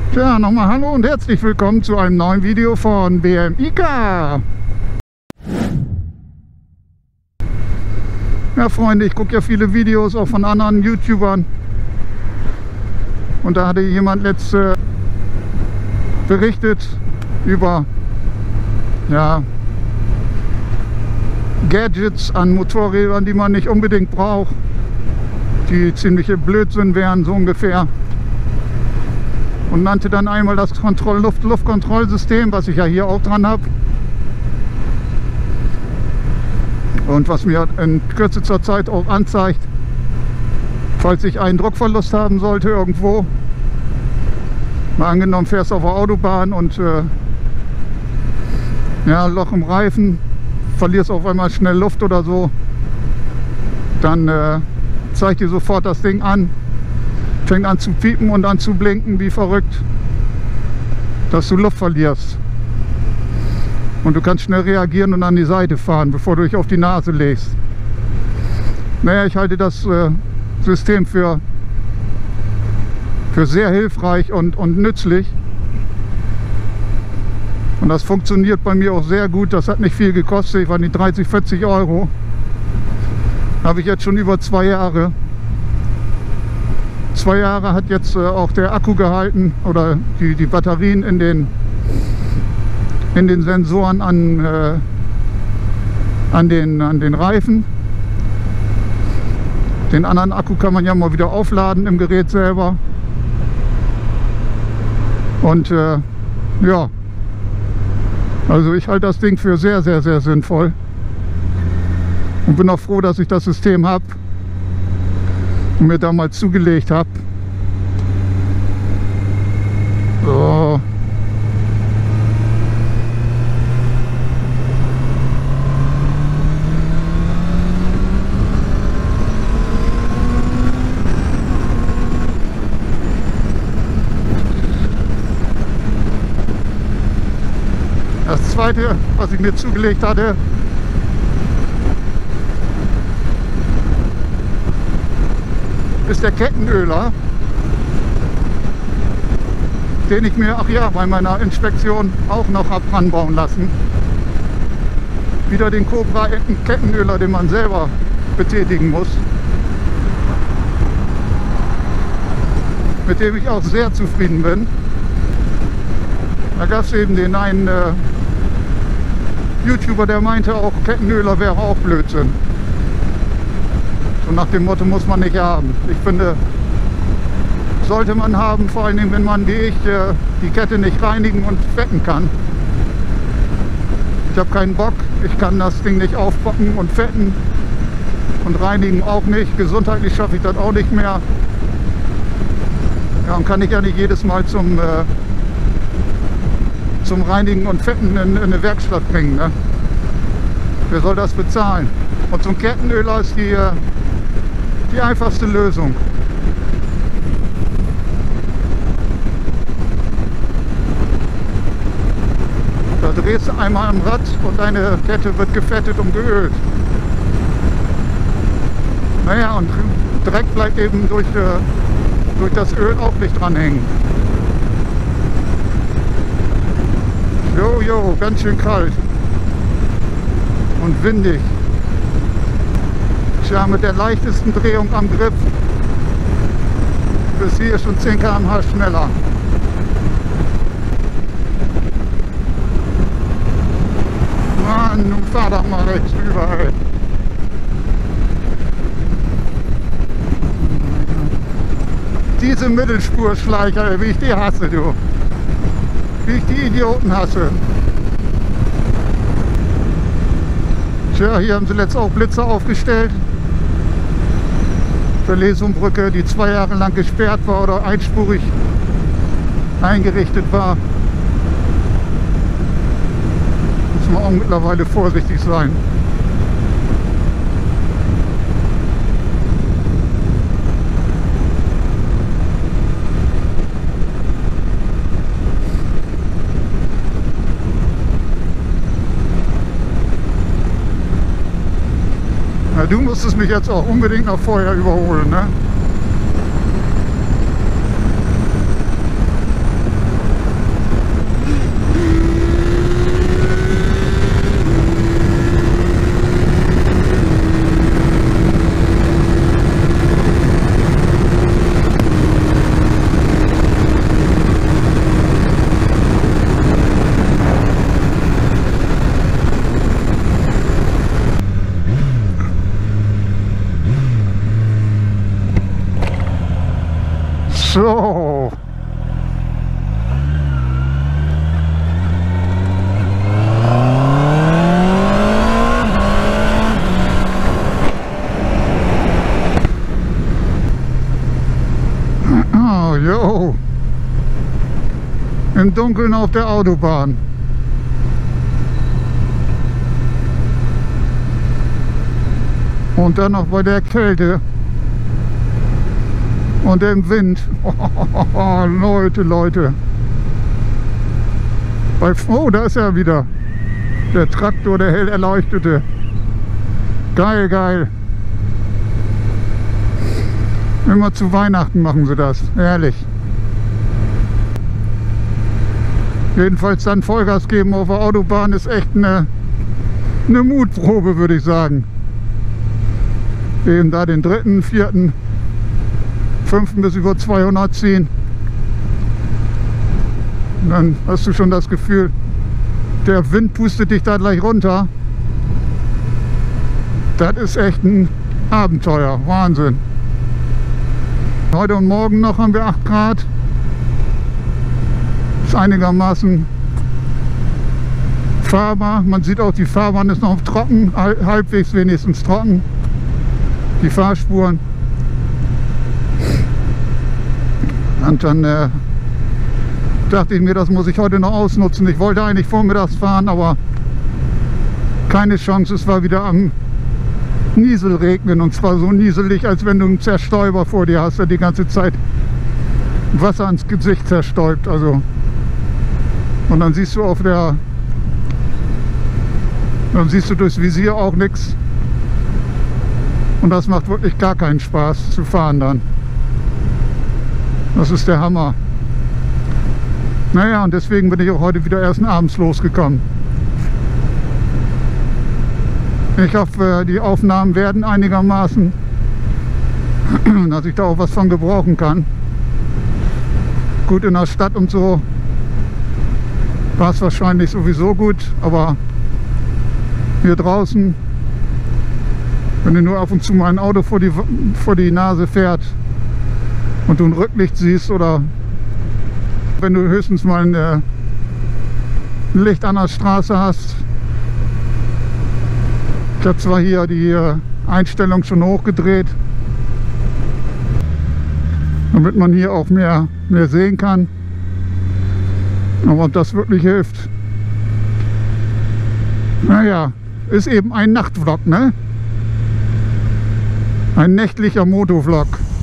Tja, nochmal hallo und herzlich willkommen zu einem neuen Video von BMIK. Ja Freunde, ich gucke ja viele Videos auch von anderen YouTubern. Und da hatte jemand letzte berichtet über Gadgets an Motorrädern, die man nicht unbedingt braucht, die ziemliche Blödsinn wären, so ungefähr. Und nannte dann einmal das Luftkontrollsystem, was ich ja hier auch dran habe. Und was mir in kürzester Zeit auch anzeigt, falls ich einen Druckverlust haben sollte irgendwo. Mal angenommen, fährst auf der Autobahn und Loch im Reifen, verlierst auf einmal schnell Luft oder so, dann zeigt dir sofort das Ding an. Fängt an zu piepen und an zu blinken wie verrückt, dass du Luft verlierst. Und du kannst schnell reagieren und an die Seite fahren, bevor du dich auf die Nase legst. Naja, ich halte das System für sehr hilfreich und nützlich. Und das funktioniert bei mir auch sehr gut. Das hat nicht viel gekostet, ich war nicht 30, 40 Euro. Habe ich jetzt schon über 2 Jahre. 2 Jahre hat jetzt auch der Akku gehalten oder die Batterien in den Sensoren an den Reifen. Den anderen Akku kann man ja mal wieder aufladen im Gerät selber. Und also ich halte das Ding für sehr, sehr, sehr sinnvoll. Und bin auch froh, dass ich das System habe und mir damals zugelegt habe. So. Das zweite, was ich mir zugelegt hatte, ist der Kettenöler, den ich mir, bei meiner Inspektion auch noch habe ranbauen lassen. Wieder den Cobra Kettenöler, den man selber betätigen muss. Mit dem ich auch sehr zufrieden bin. Da gab es eben den einen YouTuber, der meinte auch, Kettenöler wäre auch Blödsinn. So nach dem Motto, muss man nicht haben. Ich finde, sollte man haben, vor allem wenn man wie ich die Kette nicht reinigen und fetten kann. Ich habe keinen Bock, ich kann das Ding nicht aufbocken und fetten und reinigen auch nicht. Gesundheitlich schaffe ich das auch nicht mehr. Ja, und kann ich ja nicht jedes Mal zum Reinigen und Fetten in eine Werkstatt bringen. Ne? Wer soll das bezahlen? Und so ein Kettenöler ist die einfachste Lösung. Da drehst du einmal am Rad und deine Kette wird gefettet und geölt. Naja, und Dreck bleibt eben durch das Öl auch nicht dran hängen. Jo, ganz schön kalt und windig. Tja, mit der leichtesten Drehung am Grip bis hier schon 10 km/h schneller. Mann, nun fahr doch mal rechts rüber, ey. Diese Mittelspurschleicher, wie ich die hasse, du. Wie ich die Idioten hasse. Tja, hier haben sie letzt auch Blitzer aufgestellt. Für Lesumbrücke, die 2 Jahre lang gesperrt war oder einspurig eingerichtet war. Muss man auch mittlerweile vorsichtig sein. Ja, du musstest mich jetzt auch unbedingt noch vorher überholen, ne? So. Oh, jo. Im Dunkeln auf der Autobahn. Und dann noch bei der Kälte. Und dem Wind. Oh, Leute. Oh, da ist er wieder. Der Traktor, der hell erleuchtete. Geil. Immer zu Weihnachten machen sie das. Herrlich. Jedenfalls dann Vollgas geben auf der Autobahn ist echt eine Mutprobe, würde ich sagen. Eben da den 3., 4., 5. bis über 200 ziehen. Und dann hast du schon das Gefühl, der Wind pustet dich da gleich runter. Das ist echt ein Abenteuer, Wahnsinn. Heute und morgen noch haben wir 8 Grad. Ist einigermaßen fahrbar. Man sieht auch, die Fahrbahn ist noch trocken, halbwegs wenigstens trocken. Die Fahrspuren. Und dann dachte ich mir, das muss ich heute noch ausnutzen. Ich wollte eigentlich vormittags fahren, aber keine Chance. Es war wieder am Nieselregnen, und zwar so nieselig, als wenn du einen Zerstäuber vor dir hast, der die ganze Zeit Wasser ans Gesicht zerstäubt. Also, und dann siehst du durchs Visier auch nichts. Und das macht wirklich gar keinen Spaß zu fahren dann. Das ist der Hammer. Naja, und deswegen bin ich auch heute wieder erst abends losgekommen. Ich hoffe, die Aufnahmen werden einigermaßen, dass ich da auch was von gebrauchen kann. Gut, in der Stadt und so war es wahrscheinlich sowieso gut, aber hier draußen, wenn du nur ab und zu mal ein Auto vor die Nase fährt und du ein Rücklicht siehst, oder wenn du höchstens mal ein Licht an der Straße hast. Ich habe zwar hier die Einstellung schon hochgedreht, damit man hier auch mehr sehen kann. Aber ob das wirklich hilft, naja, ist eben ein Nachtvlog, ne? Ein nächtlicher Motovlog.